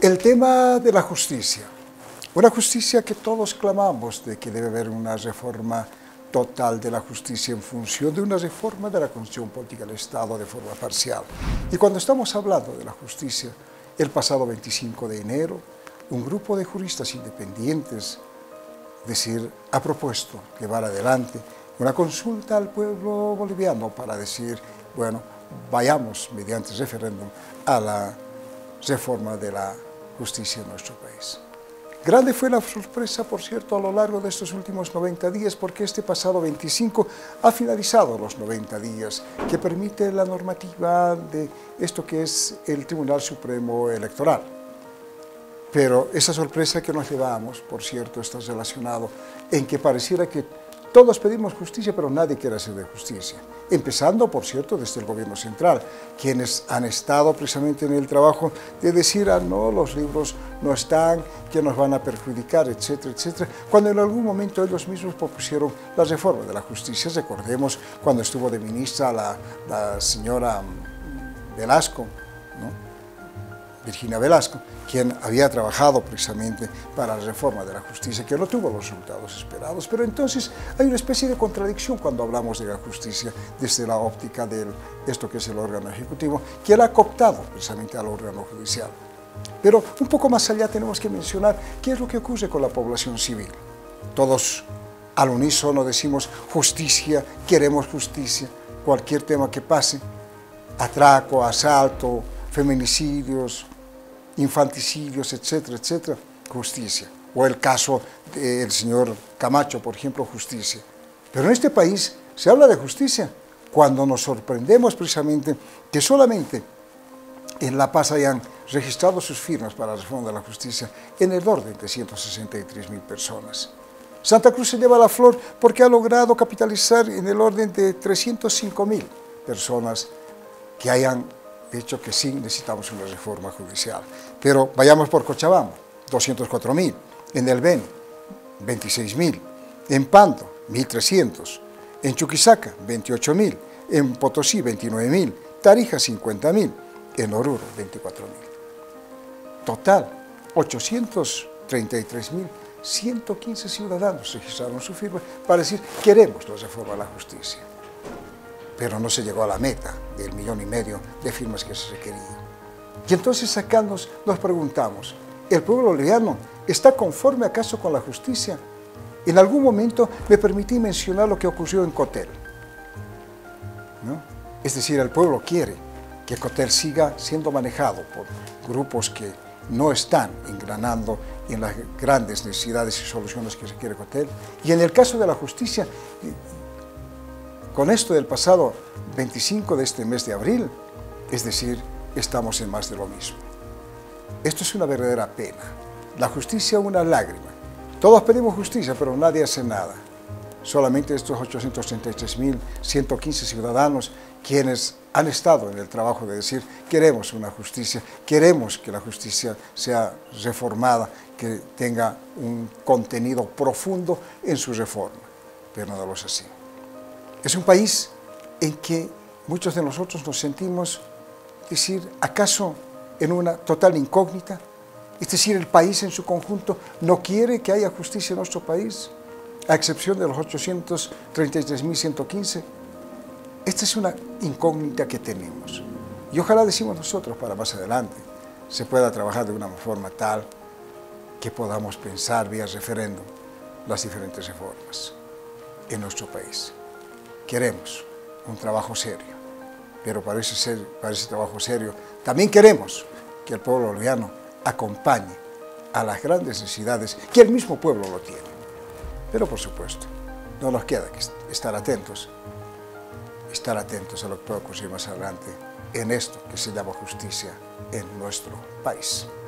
El tema de la justicia. Una justicia que todos clamamos de que debe haber una reforma total de la justicia en función de una reforma de la Constitución Política del Estado de forma parcial. Y cuando estamos hablando de la justicia, el pasado 25 de enero, un grupo de juristas independientes ha propuesto llevar adelante una consulta al pueblo boliviano para decir, bueno, vayamos mediante referéndum a la reforma de la justicia en nuestro país. Grande fue la sorpresa, por cierto, a lo largo de estos últimos 90 días, porque este pasado 25 ha finalizado los 90 días que permite la normativa de esto que es el Tribunal Supremo Electoral. Pero esa sorpresa que nos llevamos, por cierto, está relacionado en que pareciera que todos pedimos justicia, pero nadie quiere hacer de justicia. Empezando, por cierto, desde el gobierno central, quienes han estado precisamente en el trabajo de decir, no, los libros no están, que nos van a perjudicar, etcétera, etcétera, cuando en algún momento ellos mismos propusieron la reforma de la justicia. Recordemos cuando estuvo de ministra la señora Velasco, ¿no? Virginia Velasco, quien había trabajado precisamente para la reforma de la justicia, que no tuvo los resultados esperados. Pero entonces hay una especie de contradicción cuando hablamos de la justicia desde la óptica de esto que es el órgano ejecutivo, que él ha cooptado precisamente al órgano judicial. Pero un poco más allá tenemos que mencionar qué es lo que ocurre con la población civil. Todos al unísono decimos justicia, queremos justicia, cualquier tema que pase, atraco, asalto, feminicidios, infanticidios, etcétera, etcétera, justicia. O el caso del señor Camacho, por ejemplo, justicia. Pero en este país se habla de justicia cuando nos sorprendemos precisamente que solamente en La Paz hayan registrado sus firmas para la reforma de la justicia en el orden de 163.000 personas. Santa Cruz se lleva la flor porque ha logrado capitalizar en el orden de 305.000 personas que hayan dicho que sí necesitamos una reforma judicial. Pero vayamos por Cochabamba, 204.000, en el Beni, 26.000, en Pando, 1.300, en Chuquisaca, 28.000, en Potosí, 29.000, Tarija, 50.000, en Oruro, 24.000. Total, 833.115 ciudadanos registraron su firma para decir queremos la reforma de la justicia. Pero no se llegó a la meta del 1,5 millones de firmas que se requería. Y entonces acá nos preguntamos, ¿el pueblo boliviano está conforme acaso con la justicia? En algún momento me permití mencionar lo que ocurrió en Cotel, ¿no? Es decir, el pueblo quiere que Cotel siga siendo manejado por grupos que no están engranando en las grandes necesidades y soluciones que requiere Cotel. Y en el caso de la justicia, con esto del pasado 25 de este mes de abril, es decir, estamos en más de lo mismo. Esto es una verdadera pena. La justicia una lágrima. Todos pedimos justicia, pero nadie hace nada. Solamente estos 833.115 ciudadanos quienes han estado en el trabajo de decir queremos una justicia, queremos que la justicia sea reformada, que tenga un contenido profundo en su reforma, pero no lo es así. Es un país en que muchos de nosotros nos sentimos, decir, ¿acaso en una total incógnita? Es decir, el país en su conjunto no quiere que haya justicia en nuestro país, a excepción de los 833.115. Esta es una incógnita que tenemos. Y ojalá, decimos nosotros, para más adelante, se pueda trabajar de una forma tal que podamos pensar vía referéndum las diferentes reformas en nuestro país. Queremos un trabajo serio, pero para ese trabajo serio también queremos que el pueblo boliviano acompañe a las grandes necesidades que el mismo pueblo lo tiene. Pero por supuesto, no nos queda que estar atentos a lo que pueda ocurrir más adelante en esto que se llama justicia en nuestro país.